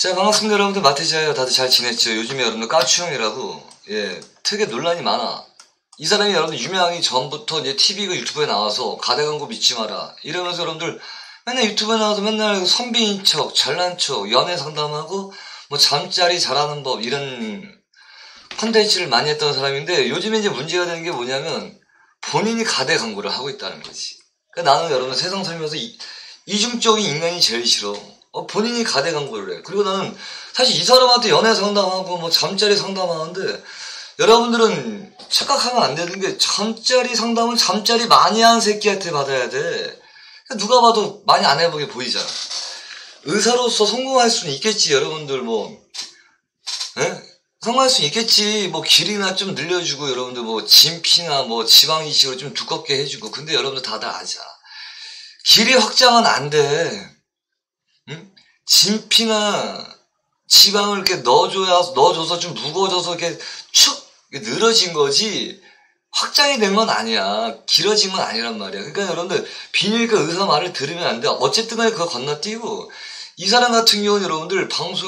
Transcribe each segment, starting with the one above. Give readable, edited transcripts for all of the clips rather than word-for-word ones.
자, 반갑습니다. 여러분들. 마태지아예요. 다들 잘 지냈죠? 요즘에 여러분들 까추형이라고, 되게 논란이 많아. 이 사람이 여러분들 유명하기 전부터 이제 TV가 유튜브에 나와서 가대 광고 믿지 마라. 이러면서 여러분들 맨날 유튜브에 나와서 맨날 선비인 척, 잘난 척, 연애 상담하고, 뭐 잠자리 잘하는 법, 이런 컨텐츠를 많이 했던 사람인데, 요즘에 이제 문제가 되는 게 뭐냐면, 본인이 가대 광고를 하고 있다는 거지. 그러니까 나는 여러분 세상 살면서 이중적인 인간이 제일 싫어. 본인이 가대 광고를 해. 그리고 나는 사실 이 사람한테 연애 상담하고 뭐 잠자리 상담하는데, 여러분들은 착각하면 안 되는 게, 잠자리 상담은 잠자리 많이 한 새끼한테 받아야 돼. 누가 봐도 많이 안 해보게 보이잖아. 의사로서 성공할 수는 있겠지. 여러분들 성공할 수는 있겠지. 뭐 길이나 좀 늘려주고, 여러분들 뭐 진피나 뭐 지방 이식으로 좀 두껍게 해주고. 근데 여러분들 다들 아잖아. 길이 확장은 안 돼. 응? 진피나 지방을 이렇게 넣어줘서 좀 무거워져서 이렇게 축 늘어진 거지, 확장이 된 건 아니야. 길어진 건 아니란 말이야. 그러니까 여러분들, 비뇨기과 의사 말을 들으면 안 돼. 어쨌든 간에 그거 건너뛰고, 이 사람 같은 경우는 여러분들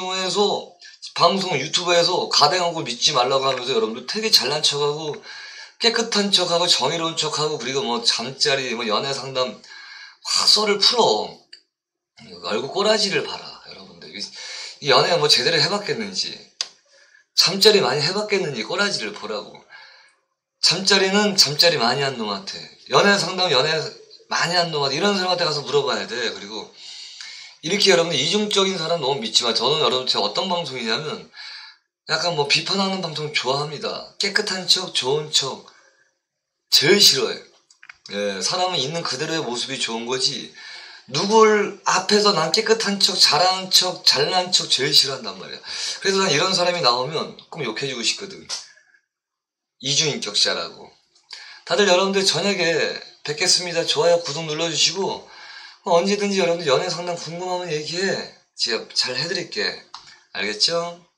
유튜브에서 가대 광고 믿지 말라고 하면서 여러분들 되게 잘난 척하고, 깨끗한 척하고, 정의로운 척하고, 그리고 뭐 잠자리, 뭐 연애 상담, 썰을 풀어. 얼굴 꼬라지를 봐라, 여러분들. 이 연애 뭐 제대로 해봤겠는지, 잠자리 많이 해봤겠는지 꼬라지를 보라고. 잠자리는 잠자리 많이 한 놈한테, 연애 상담 연애 많이 한 놈한테, 이런 사람한테 가서 물어봐야 돼. 그리고 이렇게 여러분들 이중적인 사람 너무 믿지 마. 저는 여러분 제가 어떤 방송이냐면, 약간 뭐 비판하는 방송 좋아합니다. 깨끗한 척, 좋은 척 제일 싫어해. 사람은 있는 그대로의 모습이 좋은 거지, 누굴 앞에서 난 깨끗한 척, 잘하는 척, 잘난 척 제일 싫어한단 말이야. 그래서 난 이런 사람이 나오면 꼭 욕해주고 싶거든. 이중인격자라고. 다들 여러분들 저녁에 뵙겠습니다. 좋아요, 구독 눌러주시고, 언제든지 여러분들 연애 상담 궁금하면 얘기해. 제가 잘 해드릴게. 알겠죠?